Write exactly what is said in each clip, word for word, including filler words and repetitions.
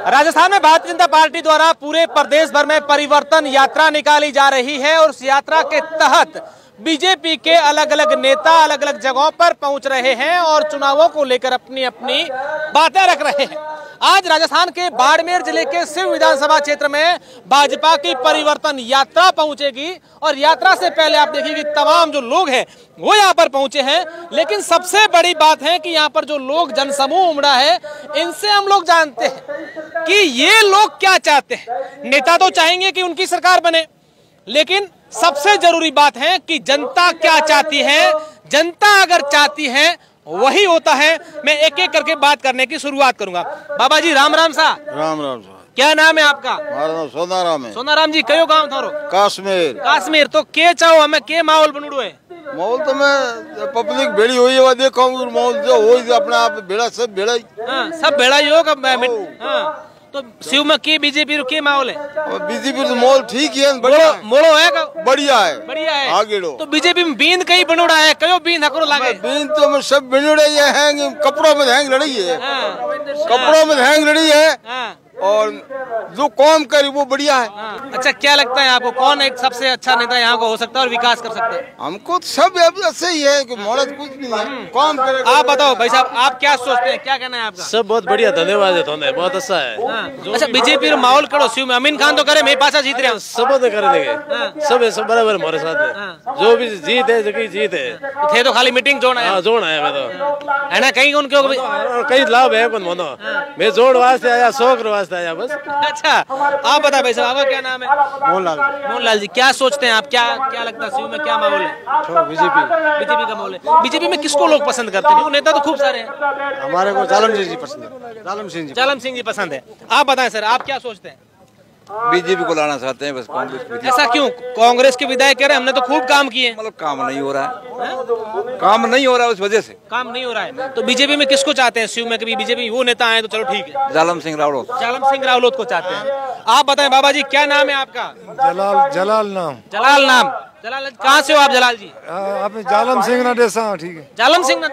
राजस्थान में भारतीय जनता पार्टी द्वारा पूरे प्रदेश भर में परिवर्तन यात्रा निकाली जा रही है और उस यात्रा के तहत बीजेपी के अलग अलग नेता अलग अलग जगहों पर पहुंच रहे हैं और चुनावों को लेकर अपनी अपनी बातें रख रहे हैं। आज राजस्थान के बाड़मेर जिले के सिव विधानसभा क्षेत्र में भाजपा की परिवर्तन यात्रा पहुंचेगी और यात्रा से पहले आप देखिए कि तमाम जो लोग हैं वो यहाँ पर पहुंचे हैं। लेकिन सबसे बड़ी बात है कि यहाँ पर जो लोग जनसमूह उमड़ा है, इनसे हम लोग जानते हैं कि ये लोग क्या चाहते हैं। नेता तो चाहेंगे कि उनकी सरकार बने, लेकिन सबसे जरूरी बात है कि जनता क्या चाहती है। जनता अगर चाहती है वही होता है। मैं एक एक करके बात करने की शुरुआत करूंगा। बाबा जी राम राम सा। राम राम सा। क्या नाम है आपका? हमारा नाम सोनाराम है। सोनाराम जी कयो गांव थारो? काश्मीर। काश्मीर। तो के चाहो हमें के माहौल बनूड़ो है? माहौल तो मैं पब्लिक भेड़ी हुई है, देखो माहौल जो हो अपने आप भेड़ा सब भेड़ा ही। हाँ, सब भेड़ा ही होगा। हाँ, तो शिव में की बीजेपी के माहौल है? बीजेपी तो माहौल ठीक है, बढ़िया मोड़ो है का? बढ़िया है, बढ़िया है। आगे तो बीजेपी में बींद कहीं बनोड़ा है, कयो बींद हकरो लागे? बींद तो मैं सब बनोड़े हैं, कपड़ों में हैंग लड़ी है। हाँ, कपड़ों में हैंग लड़ी है। हाँ, और जो काम करे वो बढ़िया है। हाँ। अच्छा, क्या लगता है आपको कौन एक सबसे अच्छा नेता यहाँ को हो सकता है और विकास कर सकता है? हमको सब ऐसे ही है कि मौलत कुछ नहीं है, काम करे। आप बताओ भाई साहब, आप क्या सोचते हैं, क्या कहना है आपका? सब बहुत बढ़िया, धन्यवाद है थोड़े, बहुत अच्छा है। हाँ। अच्छा, बीजेपी माहौल करो शिव में अमीन खान तो करे मेरे पास जीत रहे हैं, सब कर देंगे। सब है, सब बराबर हमारे साथ है। जो भी जीत है जो जीत है थे तो खाली मीटिंग जोड़ आया। जोड़ आया मैं तो है ना, कहीं उनके कहीं लाभ है कौन मोनो। मैं जोड़ वास्ते आया, शौक वास्ते आया बस। अच्छा, आप बता भाई साहब, आपका क्या नाम है? मोहनलाल। मोहनलाल जी, क्या सोचते हैं आप, क्या क्या लगता है शिव में क्या माहौल है? बीजेपी बीजेपी का माहौल है। बीजेपी में किसको लोग पसंद करते हैं? नेता तो खूब सारे हैं। हमारे को जालम जी पसंद है। जालम सिंह जी जालम सिंह जी पसंद है। आप बताएं सर, आप क्या सोचते हैं? बीजेपी को लाना चाहते हैं बस, कांग्रेस। ऐसा क्यों? कांग्रेस के विधायक कह रहे हैं हमने तो खूब काम किए। मतलब काम नहीं हो रहा है, है? काम नहीं हो रहा है, उस वजह से काम नहीं हो रहा है। तो बीजेपी में किसको चाहते हैं? शिव में कभी बीजेपी वो नेता आए तो चलो ठीक है। जालम सिंह रावत। जालम सिंह रावत को चाहते हैं। आप बताएं बाबा जी, क्या नाम है आपका? जलाल। जलाल नाम। जलाल नाम। जलाल, कहाँ से हो आप जलाल जी? आप जालम सिंह ना देसा, ठीक है। जालम सिंह ना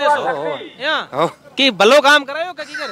देसो कि भलो काम करायो का कर?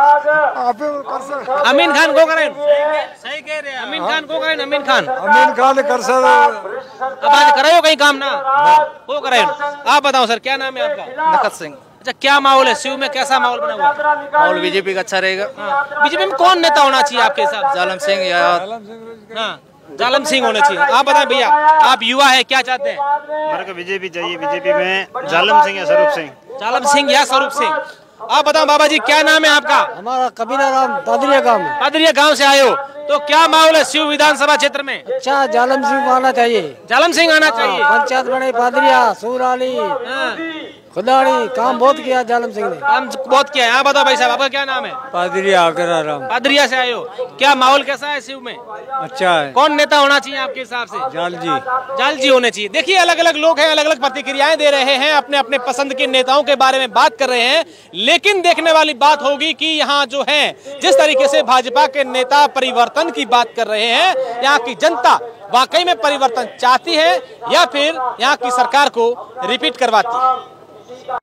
आप कर सक अमीन खान को करें। सही कह रहे हैं, अमीन खान को करें। अमीन खान अमीन खान कर सक। अब आज करायो कहीं काम ना वो करें। आप बताओ सर, क्या नाम है आपका? नकद सिंह। अच्छा, क्या माहौल है शिव में, कैसा माहौल बना हुआ है? माहौल बीजेपी का अच्छा रहेगा। बीजेपी में कौन नेता होना चाहिए आपके हिसाब से? जालम सिंह या हाँ, जालम सिंह होने चाहिए। आप बताएं भैया, आप युवा है, क्या चाहते हैं? हमारे को बीजेपी चाहिए। बीजेपी में जालम सिंह या स्वरूप सिंह। जालम सिंह या स्वरूप सिंह। आप बताओ बाबा जी, क्या नाम है आपका? हमारा कबीरा राम, पादरिया गांव में। पादरिया गांव से आए हो, तो क्या माहौल है शिव विधानसभा क्षेत्र में? अच्छा, जालम सिंह आना चाहिए। जालम सिंह आना चाहिए। पंचायत बने पादरिया, सूराली, खुदाड़ी, काम बहुत किया जालम सिंह ने। काम बहुत किया है। आप बताओ भाई साहब, आपका क्या नाम है? पादरिया आगरा राम। पादरिया से आए हो, क्या माहौल कैसा है शिव में? अच्छा है। कौन नेता होना चाहिए आपके हिसाब से? जाल जी। जाल जी होने चाहिए। देखिए, अलग अलग लोग हैं, अलग अलग प्रतिक्रियाएं दे रहे हैं, अपने अपने पसंद के नेताओं के बारे में बात कर रहे हैं। लेकिन देखने वाली बात होगी कि यहाँ जो है, जिस तरीके से भाजपा के नेता परिवर्तन की बात कर रहे हैं, यहाँ की जनता वाकई में परिवर्तन चाहती है या फिर यहाँ की सरकार को रिपीट करवाती है।